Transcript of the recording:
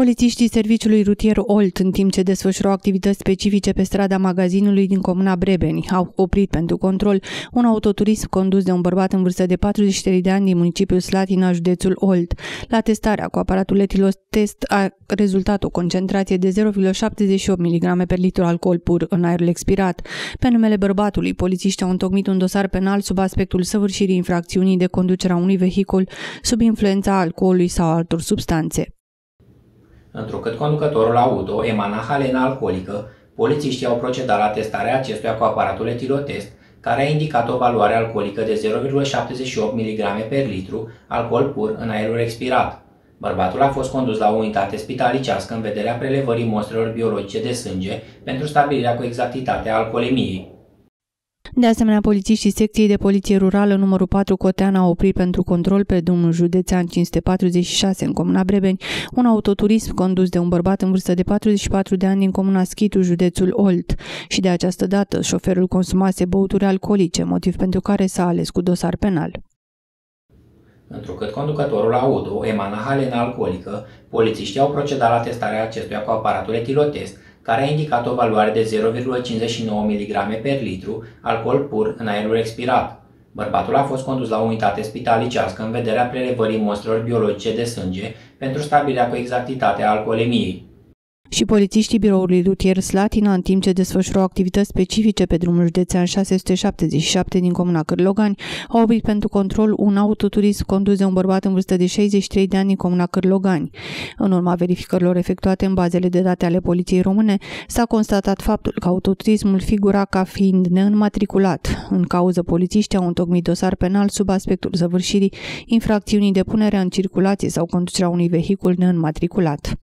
Polițiștii Serviciului Rutier Olt, în timp ce desfășurau activități specifice pe strada Magazinului din comuna Brebeni, au oprit pentru control un autoturism condus de un bărbat în vârstă de 43 de ani din municipiul Slatina, județul Olt. La testarea cu aparatul etilotest a rezultat o concentrație de 0,78 mg per litru alcool pur în aerul expirat. Pe numele bărbatului, polițiștii au întocmit un dosar penal sub aspectul săvârșirii infracțiunii de conducerea unui vehicul sub influența alcoolului sau altor substanțe. Întrucât conducătorul auto emana halena alcoolică, polițiștii au procedat la testarea acestuia cu aparatul etilotest, care a indicat o valoare alcoolică de 0,78 mg per litru alcool pur în aerul expirat. Bărbatul a fost condus la o unitate spitalicească în vederea prelevării mostrelor biologice de sânge pentru stabilirea cu exactitate a alcoolemiei. De asemenea, polițiștii secției de poliție rurală numărul 4 Coteana au oprit pentru control pe drumul județean 546 în comuna Brebeni un autoturism condus de un bărbat în vârstă de 44 de ani din comuna Schitu, județul Olt. Și de această dată, șoferul consumase băuturi alcoolice, motiv pentru care s-a ales cu dosar penal. Întrucât conducătorul auto emana halena alcoolică, polițiștii au procedat la testarea acestuia cu aparatul etilotest, care a indicat o valoare de 0,59 mg per litru alcool pur în aerul expirat. Bărbatul a fost condus la o unitate spitalicească în vederea prelevării mostrelor biologice de sânge pentru stabilirea cu exactitate a alcoolemiei. Și polițiștii biroului rutier Slatina, în timp ce desfășurau activități specifice pe drumul județean 677 din comuna Cârlogani, au oprit pentru control un autoturism condus de un bărbat în vârstă de 63 de ani din comuna Cârlogani. În urma verificărilor efectuate în bazele de date ale Poliției Române, s-a constatat faptul că autoturismul figura ca fiind neînmatriculat. În cauză, polițiștii au întocmit dosar penal sub aspectul săvârșirii infracțiunii de punere în circulație sau conducerea unui vehicul neînmatriculat.